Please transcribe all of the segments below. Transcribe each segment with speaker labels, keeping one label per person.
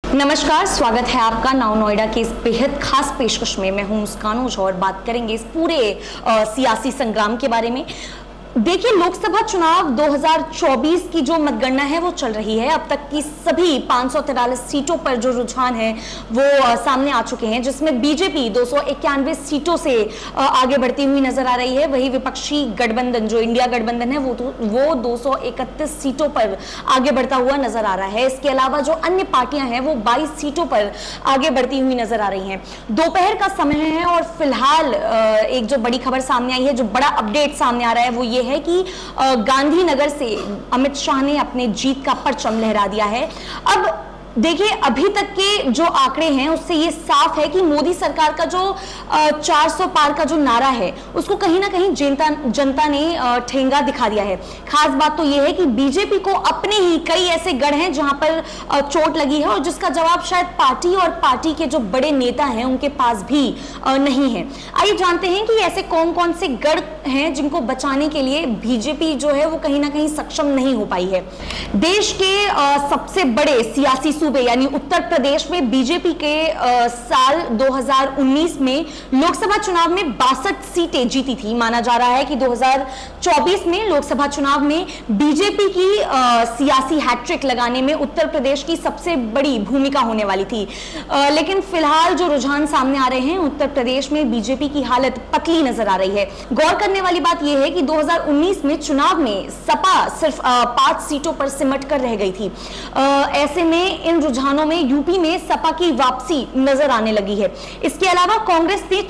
Speaker 1: नमस्कार, स्वागत है आपका नाउ नोएडा के इस बेहद खास पेशकश में। मैं हूं मुस्कान ओझा और बात करेंगे इस पूरे सियासी संग्राम के बारे में। देखिए, लोकसभा चुनाव 2024 की जो मतगणना है वो चल रही है। अब तक की सभी 543 सीटों पर जो रुझान है वो सामने आ चुके हैं, जिसमें बीजेपी 291 सीटों से आगे बढ़ती हुई नजर आ रही है। वही विपक्षी गठबंधन जो इंडिया गठबंधन है वो 231 सीटों पर आगे बढ़ता हुआ नजर आ रहा है। इसके अलावा जो अन्य पार्टियां हैं वो 22 सीटों पर आगे बढ़ती हुई नजर आ रही हैं। दोपहर का समय है और फिलहाल एक जो बड़ी खबर सामने आई है, जो बड़ा अपडेट सामने आ रहा है वो ये है कि गांधीनगर से अमित शाह ने अपने जीत का परचम लहरा दिया है। अब देखिए, अभी तक के जो आंकड़े हैं उससे ये साफ है कि मोदी सरकार का जो 400 पार का जो नारा है उसको कहीं ना कहीं जनता ने ठेंगा दिखा दिया है। खास बात तो ये है कि बीजेपी को अपने ही कई ऐसे गढ़ हैं जहां पर चोट लगी है और जिसका जवाब शायद पार्टी और पार्टी के जो बड़े नेता हैं उनके पास भी नहीं है। आइए जानते हैं कि ऐसे कौन कौन से गढ़ हैं जिनको बचाने के लिए बीजेपी जो है वो कहीं ना कहीं सक्षम नहीं हो पाई है। देश के सबसे बड़े सियासी सूबे यानी उत्तर प्रदेश में बीजेपी के साल 2019 में लोकसभा चुनाव में 62 सीटें जीती थी। माना जा रहा है कि 2024 में लोकसभा चुनाव में बीजेपी की सियासी हैट्रिक लगाने में उत्तर प्रदेश की सबसे बड़ी भूमिका होने वाली थी। लेकिन फिलहाल जो रुझान सामने आ रहे हैं, उत्तर प्रदेश में बीजेपी की हालत पतली नजर आ रही है। गौर करने वाली बात यह है कि 2019 में चुनाव में सपा सिर्फ 5 सीटों पर सिमट कर रह गई थी। ऐसे में इन रुझानों में यूपी में सपा की वापसी नजर आने लगी है। इसके अलावा कांग्रेस ने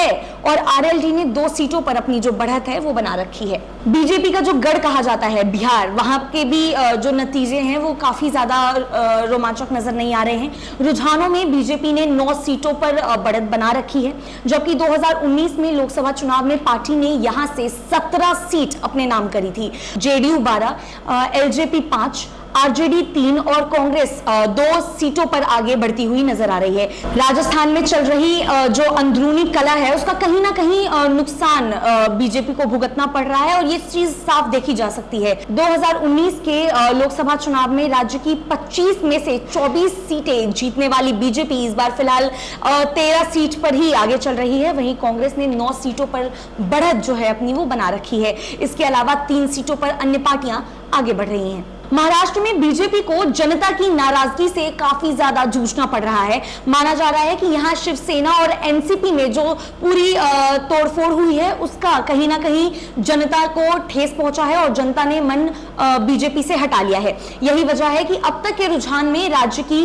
Speaker 1: 6 और आरएलडी ने 2 सीटों पर अपनी जो बढ़त है वो बना रखी है। बीजेपी का जो गढ़ कहा जाता है बिहार, वहां के भी जो नतीजे हैं वो काफी ज्यादा रोमांचक नजर नहीं आ रहे हैं। रुझानों में बीजेपी ने 9 सीटों पर बढ़त बना रखी है, जबकि 2019 में लोकसभा चुनाव में पार्टी ने यहां से 17 सीट अपने नाम करी थी। जेडीयू 12, एलजेपी 5, आरजेडी 3 और कांग्रेस 2 सीटों पर आगे बढ़ती हुई नजर आ रही है। राजस्थान में चल रही जो अंदरूनी कला है उसका कहीं ना कहीं नुकसान बीजेपी को भुगतना पड़ रहा है और ये चीज साफ देखी जा सकती है। 2019 के लोकसभा चुनाव में राज्य की 25 में से 24 सीटें जीतने वाली बीजेपी इस बार फिलहाल 13 सीट पर ही आगे चल रही है। वहीं कांग्रेस ने 9 सीटों पर बढ़त जो है अपनी वो बना रखी है। इसके अलावा 3 सीटों पर अन्य पार्टियां आगे बढ़ रही हैं। महाराष्ट्र में बीजेपी को जनता की नाराजगी से काफी ज्यादा जूझना पड़ रहा है। माना जा रहा है कि यहां शिवसेना और एनसीपी में जो पूरी तोड़फोड़ हुई है उसका कहीं ना कहीं जनता को ठेस पहुंचा है और जनता ने मन बीजेपी से हटा लिया है। यही वजह है कि अब तक के रुझान में राज्य की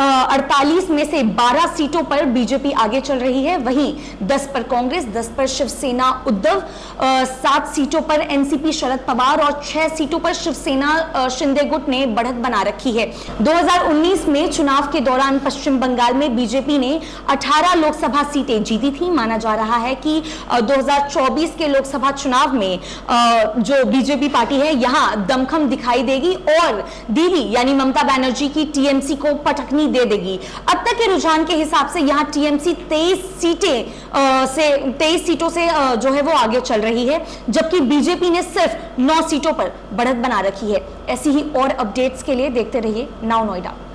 Speaker 1: 48 में से 12 सीटों पर बीजेपी आगे चल रही है। वहीं 10 पर कांग्रेस, 10 पर शिवसेना उद्धव, 7 सीटों पर एनसीपी शरद पवार और 6 सीटों पर शिवसेना शिंदे गुट ने बढ़त बना रखी है। 2019 में चुनाव के दौरान पश्चिम बंगाल में बीजेपी ने 18 लोकसभा सीटें जीती थी। माना जा रहा है कि 2024 के लोकसभा चुनाव में जो बीजेपी पार्टी है यहां दमखम दिखाई देगी और दीदी यानी ममता बनर्जी की टीएमसी को पटकनी दे देगी। अब तक के रुझान के हिसाब से यहां टीएमसी 23 सीटों से जो है वो आगे चल रही है, जबकि बीजेपी ने सिर्फ 9 सीटों पर बढ़त बना रखी है। ऐसी ही और अपडेट्स के लिए देखते रहिए नाउ नोएडा।